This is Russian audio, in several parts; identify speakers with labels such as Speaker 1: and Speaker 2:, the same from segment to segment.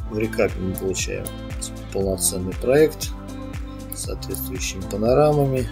Speaker 1: В рекапе мы получаем полноценный проект с соответствующими панорамами.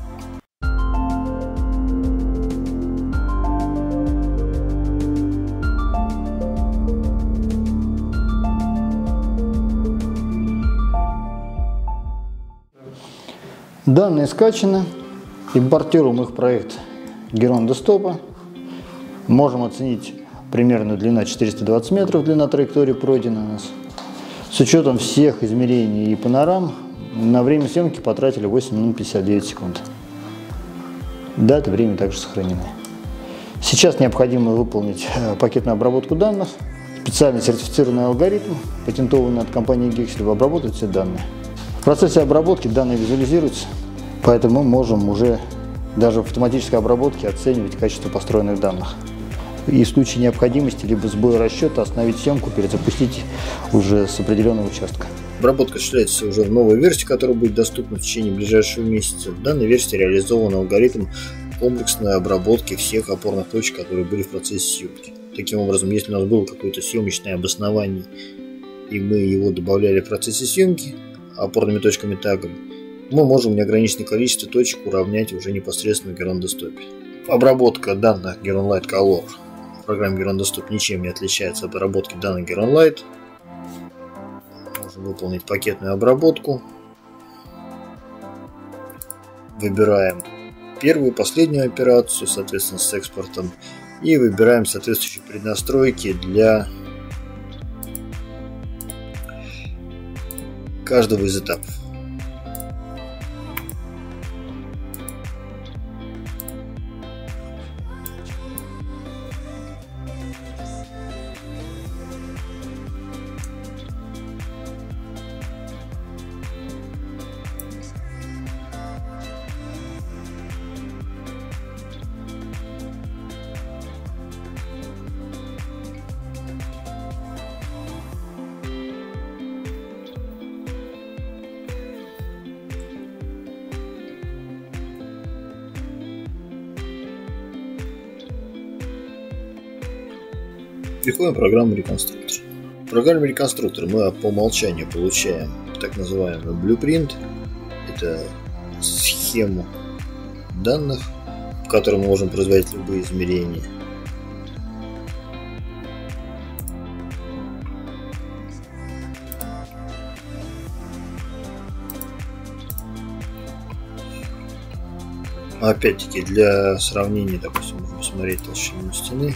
Speaker 2: Данные скачаны. Импортируем их в проект Geron-Desktop. Можем оценить примерную длина 420 метров, длина траектории пройдена у нас. С учетом всех измерений и панорам на время съемки потратили 8 минут 59 секунд. Дата и время также сохранены. Сейчас необходимо выполнить пакетную обработку данных. Специально сертифицированный алгоритм, патентованный от компании Gexel, обработает все данные. В процессе обработки данные визуализируются, поэтому мы можем уже даже в автоматической обработке оценивать качество построенных данных. И в случае необходимости либо сбоя расчета остановить съемку, перезапустить уже с определенного участка.
Speaker 1: Обработка осуществляется уже в новой версии, которая будет доступна в течение ближайшего месяца. В данной версии реализован алгоритм комплексной обработки всех опорных точек, которые были в процессе съемки. Таким образом, если у нас было какое-то съемочное обоснование, и мы его добавляли в процессе съемки опорными точками тагами, мы можем неограниченное количество точек уравнять уже непосредственно в Geron-Desktop. Обработка данных Geron-Lite Color в программе Geron-Desktop ничем не отличается от обработки данных Geron-Lite. Можем выполнить пакетную обработку. Выбираем первую и последнюю операцию, соответственно, с экспортом. И выбираем соответствующие преднастройки для каждого из этапов. Переходим в программу Reconstructor. В программе Reconstructor мы по умолчанию получаем так называемый blueprint. Это схему данных, в которой мы можем производить любые измерения. Опять-таки для сравнения, допустим, можем посмотреть толщину стены.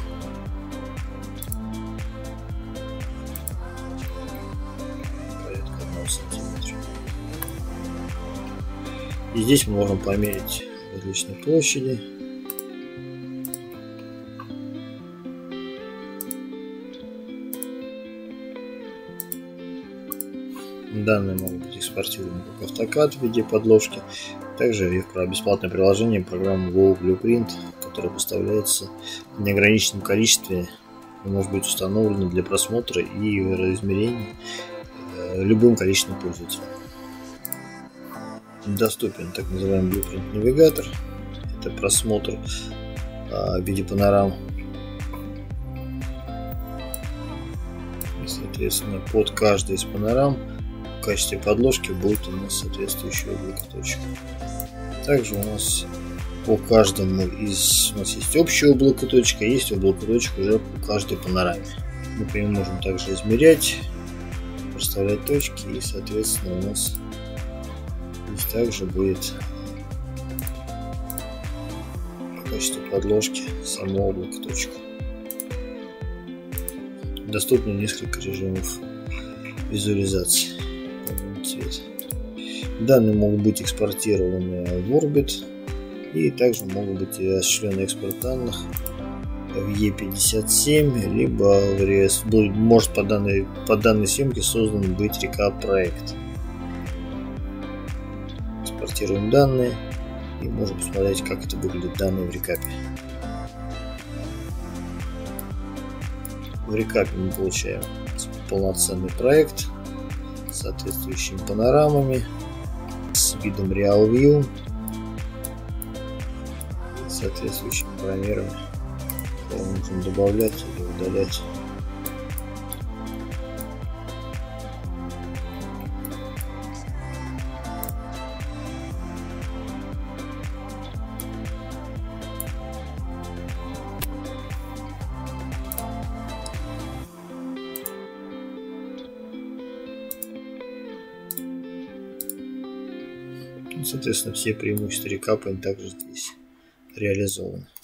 Speaker 1: И здесь мы можем померить различные площади. Данные могут быть экспортированы как AutoCAD в виде подложки. Также и в бесплатное приложение программы Wow Blueprint, которая поставляется в неограниченном количестве и может быть установлена для просмотра и измерения любым количеством пользователей. Доступен так называемый Blueprint навигатор. Это просмотр в виде панорам. И, соответственно, под каждой из панорам в качестве подложки будет у нас соответствующее облако точек. Также у нас по каждому из у нас есть общее облако точек, а есть облако точек уже по каждой панораме. Мы по нему можем также измерять, проставлять точки, и, соответственно, у нас здесь также будет в качестве подложки само облако точек. Доступно несколько режимов визуализации. Цвет. Данные могут быть экспортированы в Orbit, и также могут быть осуществлены экспорт данных в E57, либо в RES. Может по данной съемке создан быть рекап проект. Экспортируем данные и можем посмотреть, как это выглядит данные в рекапе. В рекапе мы получаем полноценный проект с соответствующими панорамами, с видом Real View, соответствующими параметрами, которые можем добавлять или удалять. Соответственно, все преимущества рекапа также здесь реализованы.